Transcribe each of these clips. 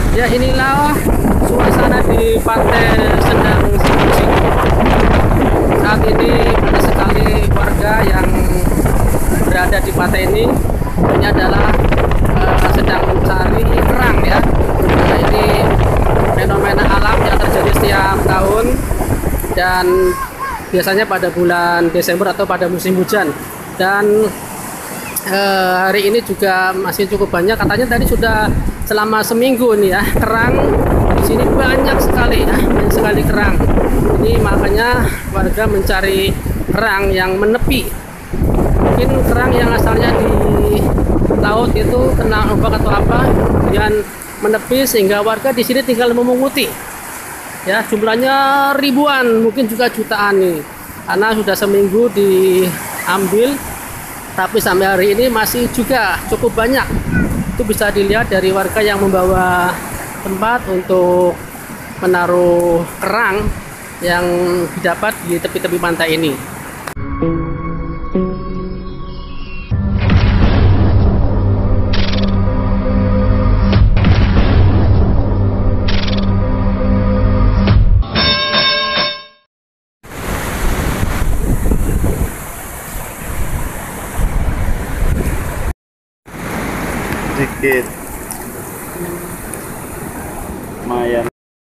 Ya, inilah suasana di Pantai Sendang Sikucing. Saat ini banyak sekali warga yang berada di pantai ini. Ini adalah sedang mencari kerang ya. Nah, ini fenomena alam yang terjadi setiap tahun dan biasanya pada bulan Desember atau pada musim hujan. Dan hari ini juga masih cukup banyak, katanya tadi sudah selama seminggu nih ya, kerang di sini banyak sekali ya, banyak sekali kerang. Ini makanya warga mencari kerang yang menepi. Mungkin kerang yang asalnya di laut itu kena ombak atau apa, kemudian menepi sehingga warga di sini tinggal memunguti. Ya, jumlahnya ribuan, mungkin juga jutaan nih. Karena sudah seminggu diambil, tapi sampai hari ini masih juga cukup banyak. Itu bisa dilihat dari warga yang membawa tempat untuk menaruh kerang yang didapat di tepi-tepi pantai ini. Sedikit lumayan.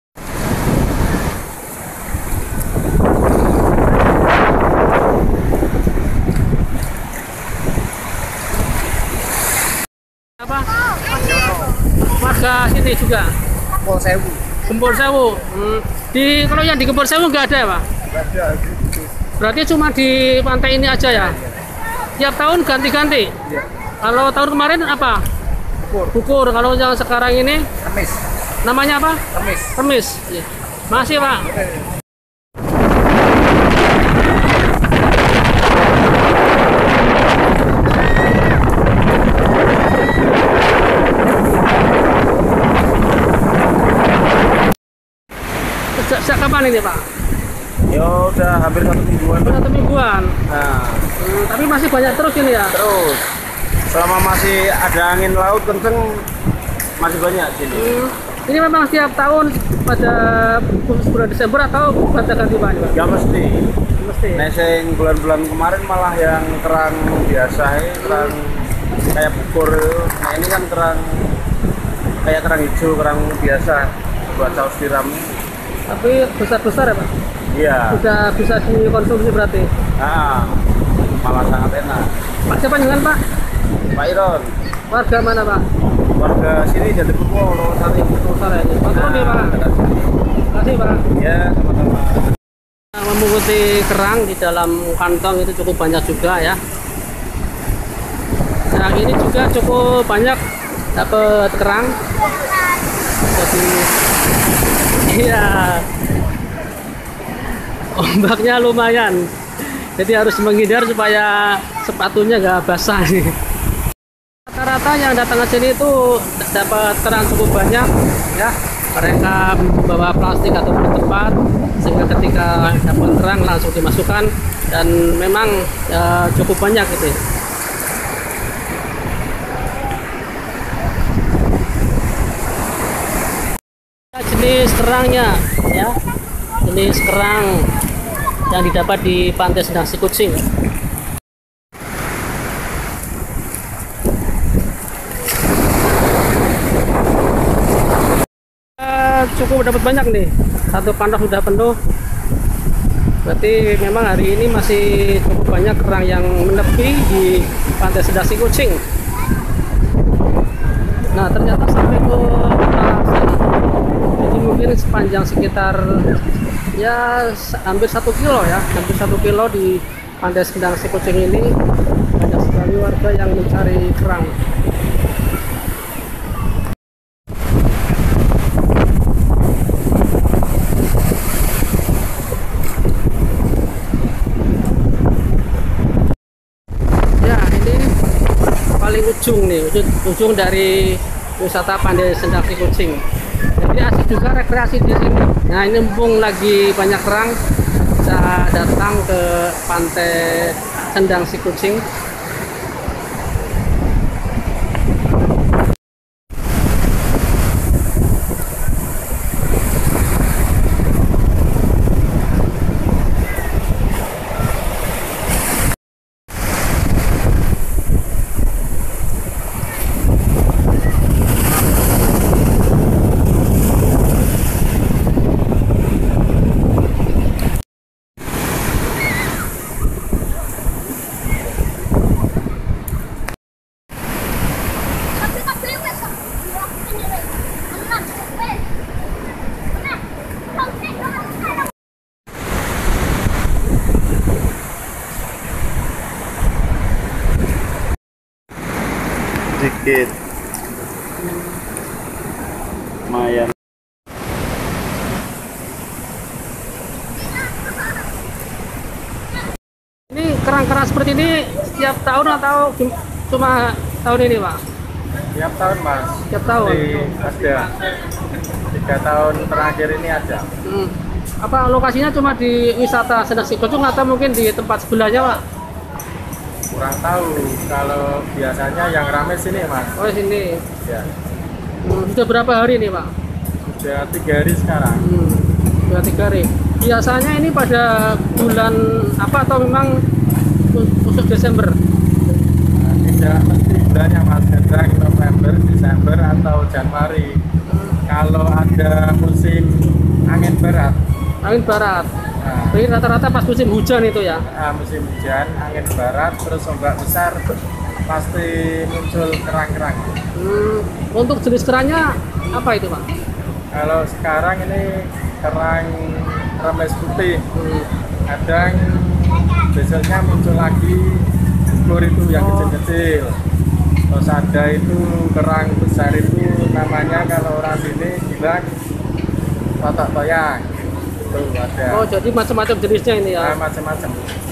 Apa? Warga sini juga. Gempol Sewu. Gempol Sewu. Kalau yang di Gempol Sewu nggak ada ya, Pak? Nggak ada. Berarti cuma di pantai ini aja ya? Tiap tahun ganti-ganti? Iya. Kalau tahun kemarin apa? Bukur. Kalau yang sekarang ini Remis. namanya apa? Remis. Remis. Ya. Masih, Pak. Sejak kapan ini, Pak? Ya udah hampir 1 mingguan. Satu mingguan. Nah, Tapi masih banyak terus ini ya? terus selama masih ada angin laut kenceng masih banyak sini. Ini memang setiap tahun pada bulan Desember atau pada ganti Pak? Ya mesti. Mesti. Neseng bulan-bulan kemarin malah yang kerang biasa, kerang kayak bukur. Nah ini kan kerang kayak kerang hijau, kerang biasa buat saus tiram. Tapi besar-besar ya, Pak? Iya. Sudah bisa dikonsumsi berarti? Nah, malah sangat enak. Pak, siapa dengan Pak? Pak Iron, Warga mana, Pak? warga sini Jatipupo, Lowosari. Besar ya ini. Pak, ya, Pak. dekat sini. Terima kasih, Pak. Ya, sama-sama. Memunguti kerang di dalam kantong itu cukup banyak juga ya. Nah, ini juga cukup banyak dapat kerang. Jadi, iya, ombaknya lumayan. Jadi harus menghindar supaya sepatunya nggak basah nih. Rata-rata yang datang ke sini itu dapat kerang cukup banyak ya. Mereka membawa plastik ataupun tempat sehingga ketika dapat kerang langsung dimasukkan dan memang cukup banyak gitu ya. Jenis kerangnya ya, jenis kerang yang didapat di Pantai Sendang Sikucing. Cukup dapat banyak nih, satu kantong sudah penuh. Berarti memang hari ini masih cukup banyak kerang yang menepi di Pantai Sendang Sikucing. Nah, ternyata sampai ke sana. Jadi mungkin sepanjang sekitar ya hampir 1 kilo ya, hampir 1 kilo di Pantai Sendang Sikucing ini banyak sekali warga yang mencari kerang. Ya, ini paling ujung nih, ujung dari wisata Pantai Sendang Sikucing. Jadi asik juga rekreasi di sini. Nah, ini mumpung lagi banyak kerang, bisa datang ke Pantai Sendang Sikucing. sedikit. Lumayan. Ini kerang-kerang seperti ini setiap tahun atau cuma tahun ini, Pak? Tiap tahun mas. Tiap tahun. Ada. 3 tahun terakhir ini ada. Apa lokasinya cuma di wisata Sendang Sigojong atau mungkin di tempat sebelahnya, Pak? Kurang tahu. Kalau biasanya yang rame sini mas. Oh, sini. Ya. Sudah berapa hari ini, Pak? Sudah 3 hari sekarang. Sudah 3 hari. Biasanya ini pada bulan apa atau memang khusus Desember? Nah, tidak mesti bulannya mas. Kadang November, Desember atau Januari. Kalau ada musim angin barat. Angin barat. Nah, Jadi rata-rata pas musim hujan itu ya? musim hujan, angin barat, terus ombak besar, pasti muncul kerang-kerang. Untuk jenis kerangnya apa itu, Pak? Kalau sekarang ini kerang remes putih. Kadang besoknya muncul lagi bukur itu yang kecil-kecil. Terus ada itu kerang besar itu namanya kalau orang sini bilang totok toyang. Itu ada. Oh, jadi macam-macam jenisnya ini ya? Macam-macam.